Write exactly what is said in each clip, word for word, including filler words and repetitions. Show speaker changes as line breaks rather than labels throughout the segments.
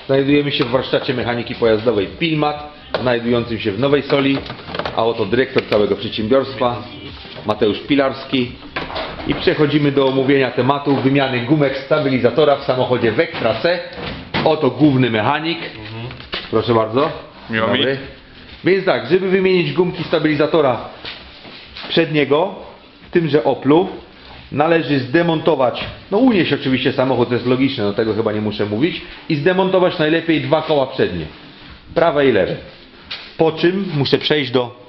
Znajdujemy się w warsztacie mechaniki pojazdowej Pilmat, znajdującym się w Nowej Soli, a oto dyrektor całego przedsiębiorstwa, Mateusz Pilarski. I przechodzimy do omówienia tematu wymiany gumek stabilizatora w samochodzie Vectra C. Oto główny mechanik. Proszę bardzo.
Miło mi.
Więc tak, żeby wymienić gumki stabilizatora przedniego, w tymże Oplu, należy zdemontować, no unieść oczywiście samochód, to jest logiczne, do tego chyba nie muszę mówić, i zdemontować najlepiej dwa koła przednie, prawe i lewe. Po czym muszę przejść do,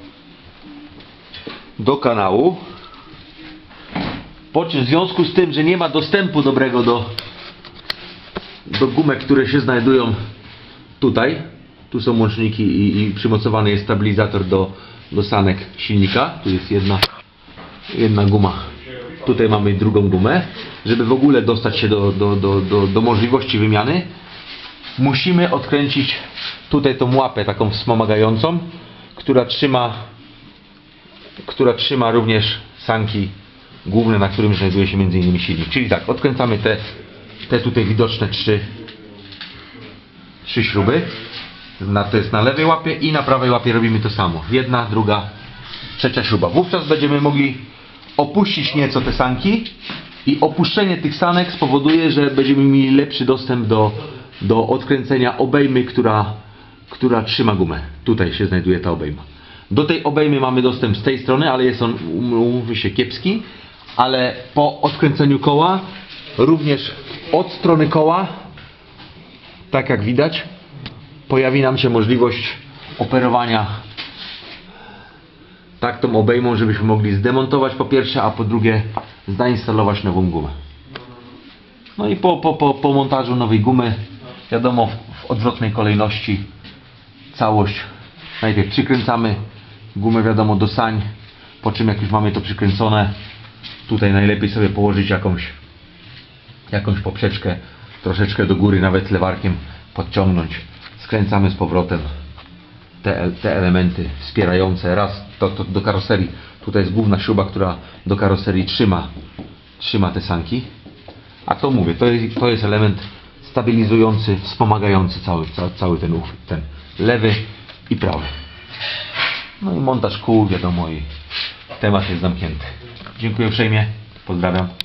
do kanału. Po czym w związku z tym, że nie ma dostępu dobrego do, do gumek, które się znajdują tutaj, tu są łączniki i, i przymocowany jest stabilizator do, do sanek silnika, tu jest jedna, jedna guma. Tutaj mamy drugą gumę. Żeby w ogóle dostać się do, do, do, do, do możliwości wymiany, musimy odkręcić tutaj tą łapę taką wspomagającą, która trzyma, która trzyma również sanki główne, na którym znajduje się między innymi silnik. Czyli tak, odkręcamy te, te tutaj widoczne trzy, trzy śruby. Na, to jest na lewej łapie i na prawej łapie robimy to samo. Jedna, druga, trzecia śruba. Wówczas będziemy mogli opuścić nieco te sanki i opuszczenie tych sanek spowoduje, że będziemy mieli lepszy dostęp do, do odkręcenia obejmy, która, która trzyma gumę. Tutaj się znajduje ta obejma. Do tej obejmy mamy dostęp z tej strony, ale jest on, umówmy się, kiepski. Ale po odkręceniu koła, również od strony koła, tak jak widać, pojawi nam się możliwość operowania tak tą obejmą, żebyśmy mogli zdemontować po pierwsze, a po drugie zainstalować nową gumę. No i po, po, po, po montażu nowej gumy, wiadomo, w, w odwrotnej kolejności całość najpierw przykręcamy gumę, wiadomo, do sań, po czym jak już mamy to przykręcone, tutaj najlepiej sobie położyć jakąś jakąś poprzeczkę troszeczkę do góry, nawet lewarkiem podciągnąć. Skręcamy z powrotem te, te elementy wspierające raz to, to do karoserii. Tutaj jest główna śruba, która do karoserii trzyma, trzyma te sanki. A to mówię, to jest, to jest element stabilizujący, wspomagający cały, cały, cały ten uchwyt, ten lewy i prawy. No i montaż kół, wiadomo, i temat jest zamknięty. Dziękuję uprzejmie, pozdrawiam.